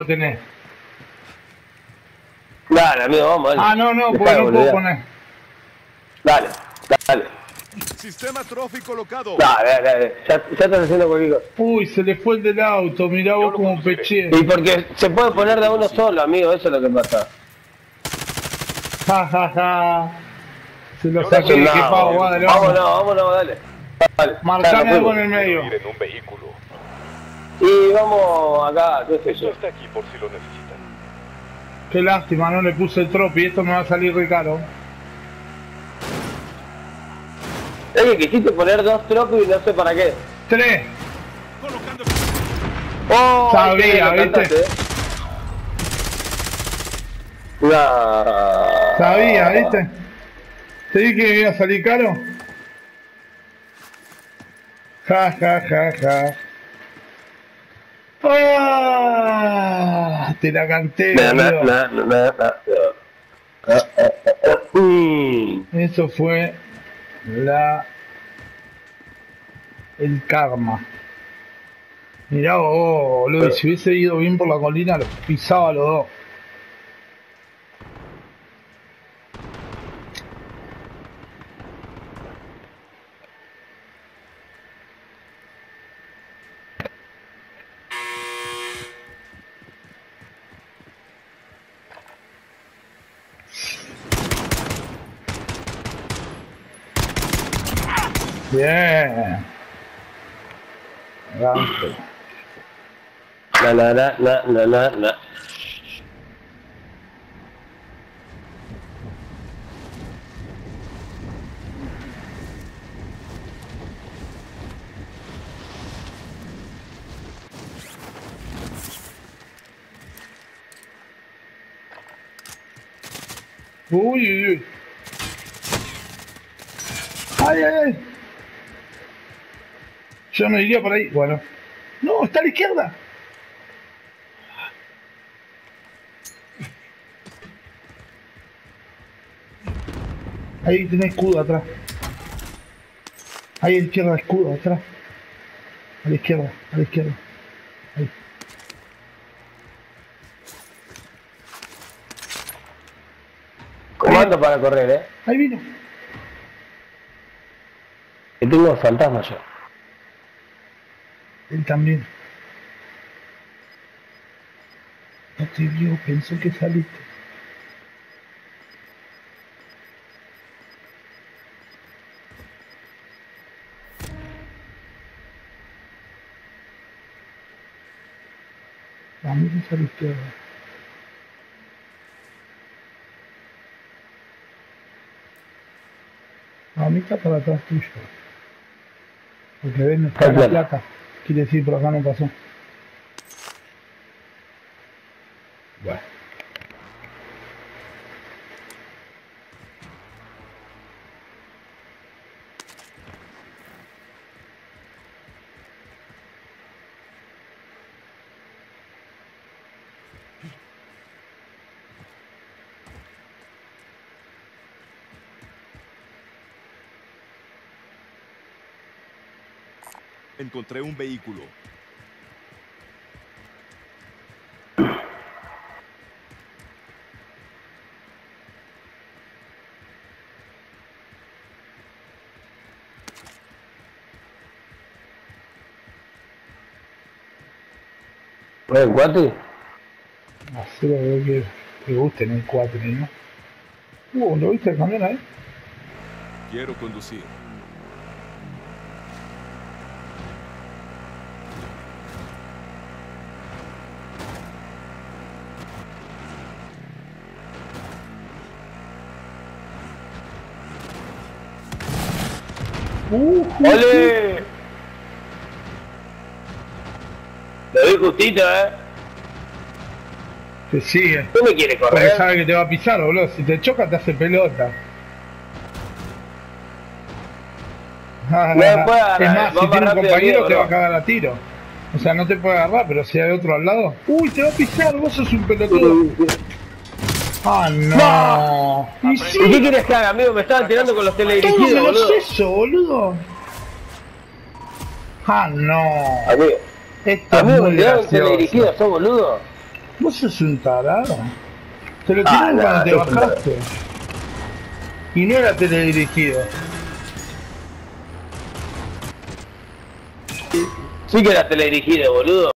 tenés. Dale, amigo, vamos, dale. Ah, no, porque no puedo poner. Dale, dale. Sistema trophy colocado. Dale. Ya estás haciendo cualquier cosa. Uy, se le fue el del auto, mirá vos como peché. Y porque se puede poner de a uno solo, amigo, eso es lo que pasa. Ja. Se lo saqué, No, que pago, dale, vámonos, dale. Marcame algo en el medio. Ir en un vehículo. Y vamos acá, qué sé Eso yo. está aquí por si lo necesitan. Qué lástima, no le puse el tropi, esto me va a salir re caro. Es que quisiste poner 2 tropos y no sé para qué. 3. Colocando. Oh, Sabía, ¿viste? No. Sabía, ¿viste? ¿Te dije que me iba a salir caro? Ja. ¡Ah! Te la canté, boludo. Eso fue el karma. Mirá vos, boludo, y si hubiese ido bien por la colina, los pisaba a los dos. Bien. La. Uy. Ay. Yo no iría por ahí. Bueno. No, está a la izquierda. Ahí tenés escudo atrás. Ahí a la izquierda, escudo atrás. A la izquierda. Ahí. Comando para correr, Ahí vino. Que tengo fantasmas yo. Él también. No te vio, pensó que saliste. A mí es a la izquierda. A mí está para atrás tuyo. Porque ves, no está la placa. Quiere decir, por acá no pasó. Bueno. Encontré un vehículo. ¿El 4? Así lo veo que guste en el 4, ¿no? ¿Lo viste el camión ahí? Quiero conducir. ¡Ole! Lo vi justito, Te sigue. ¿Tú me quieres Porque correr? sabe que te va a pisar, boludo. Si te choca, te hace pelota. No me puede agarrar, Es más, va si tiene un rápido, compañero amigo, te va a ¿no? cagar a tiro. O sea, no te puede agarrar, pero si hay otro al lado. ¡Uy, te va a pisar! Vos sos un pelotudo. ¡Ah, no! ¿Y ¿Y sí? qué quieres que haga, amigo? Me estaban tirando con los ¡Todo teledirigidos, menos boludo. eso, boludo! ¡Ah, no! Amigo, Esto es amigo, muy me tiraron gracioso. teledirigidos, sos boludo. Vos sos un tarado. Te lo tiraron cuando te bajaste. Y no era teledirigido. Sí que era teledirigido, boludo.